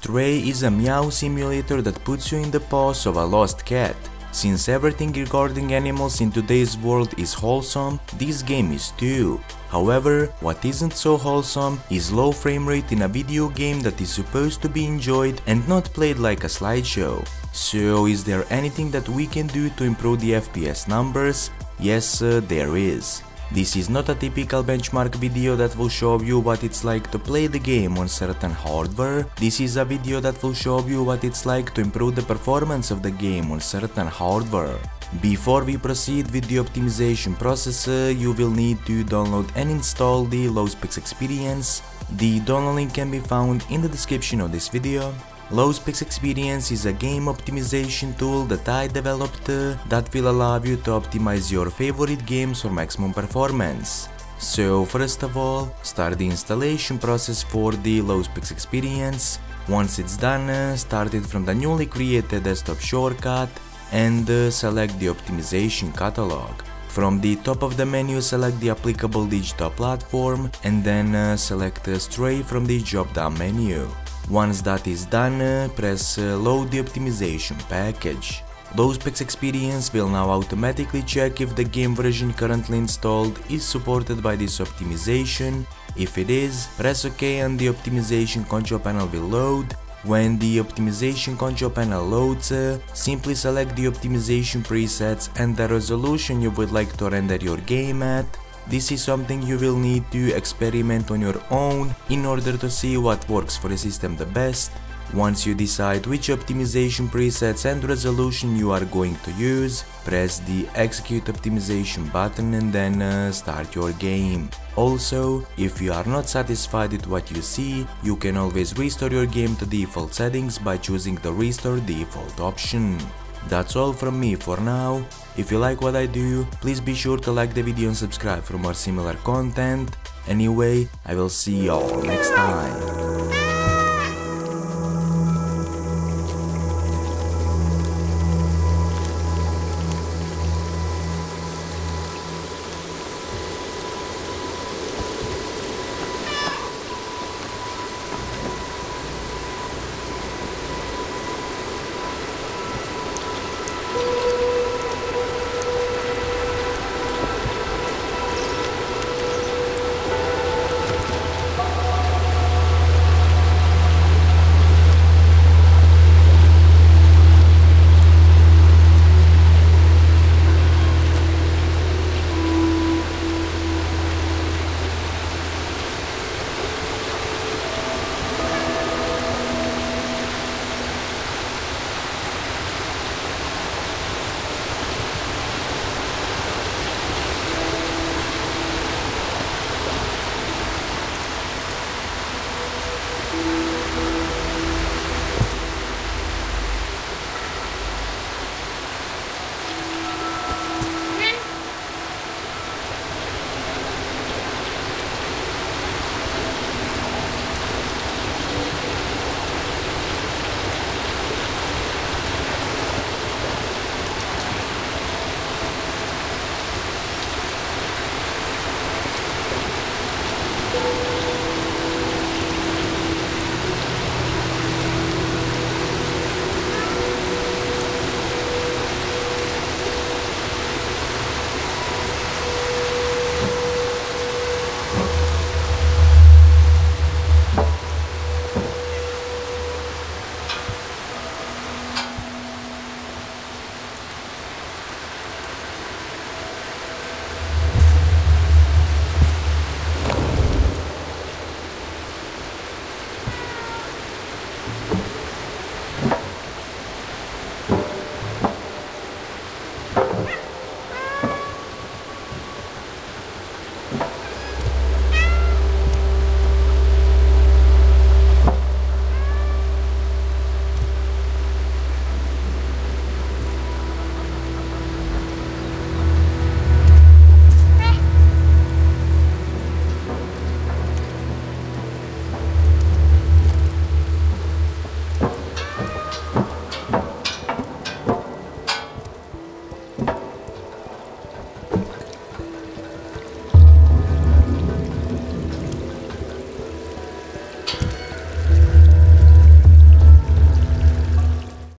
Stray is a meow simulator that puts you in the paws of a lost cat. Since everything regarding animals in today's world is wholesome, this game is too. However, what isn't so wholesome is low frame rate in a video game that is supposed to be enjoyed and not played like a slideshow. So is there anything that we can do to improve the FPS numbers? Yes, there is. This is not a typical benchmark video that will show you what it's like to play the game on certain hardware. This is a video that will show you what it's like to improve the performance of the game on certain hardware. Before we proceed with the optimization process, you will need to download and install the Low Specs Experience. The download link can be found in the description of this video. Low Specs Experience is a game optimization tool that I developed that will allow you to optimize your favorite games for maximum performance. So first of all, start the installation process for the Low Specs Experience. Once it's done, start it from the newly created desktop shortcut and select the optimization catalog. From the top of the menu, select the applicable digital platform and then select Stray from the drop-down menu. Once that is done, press load the optimization package. Low Specs Experience will now automatically check if the game version currently installed is supported by this optimization. If it is, press OK and the optimization control panel will load. When the optimization control panel loads, simply select the optimization presets and the resolution you would like to render your game at. This is something you will need to experiment on your own in order to see what works for the system the best. Once you decide which optimization presets and resolution you are going to use, press the execute optimization button and then start your game. Also, if you are not satisfied with what you see, you can always restore your game to default settings by choosing the restore default option. That's all from me for now. If you like what I do, please be sure to like the video and subscribe for more similar content. Anyway, I will see y'all next time.